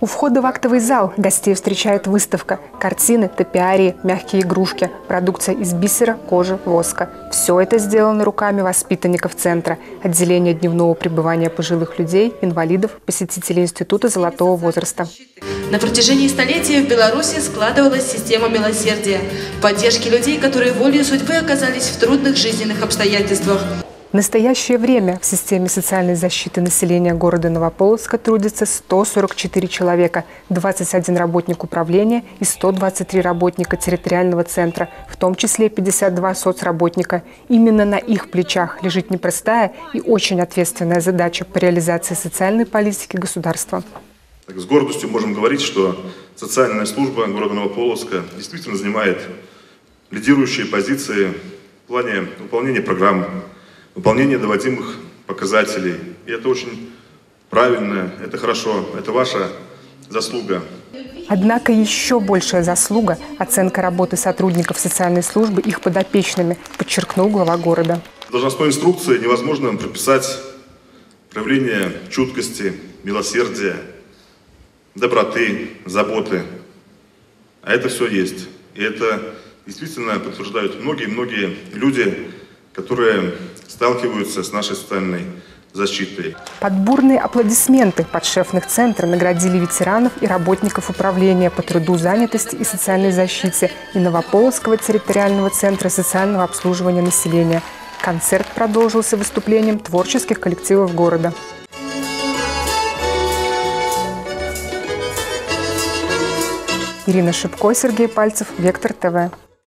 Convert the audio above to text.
У входа в актовый зал гостей встречает выставка. Картины, топиарии, мягкие игрушки, продукция из бисера, кожи, воска. Все это сделано руками воспитанников центра, отделения дневного пребывания пожилых людей, инвалидов, посетителей Института золотого возраста. На протяжении столетий в Беларуси складывалась система милосердия, поддержки людей, которые волею судьбы оказались в трудных жизненных обстоятельствах. В настоящее время в системе социальной защиты населения города Новополоцка трудится 144 человека, 21 работник управления и 123 работника территориального центра, в том числе 52 соцработника. Именно на их плечах лежит непростая и очень ответственная задача по реализации социальной политики государства. С гордостью можем говорить, что социальная служба города Новополоцка действительно занимает лидирующие позиции в плане выполнения программ, выполнение доводимых показателей. И это очень правильно, это хорошо, это ваша заслуга. Однако еще большая заслуга – оценка работы сотрудников социальной службы их подопечными, подчеркнул глава города. В должностной инструкции невозможно прописать проявление чуткости, милосердия, доброты, заботы. А это все есть. И это действительно подтверждают многие люди, которые сталкиваются с нашей социальной защитой. Под бурные аплодисменты подшефных центра наградили ветеранов и работников управления по труду, занятости и социальной защите и Новополоцкого территориального центра социального обслуживания населения. Концерт продолжился выступлением творческих коллективов города. Ирина Шипко, Сергей Пальцев, Вектор ТВ.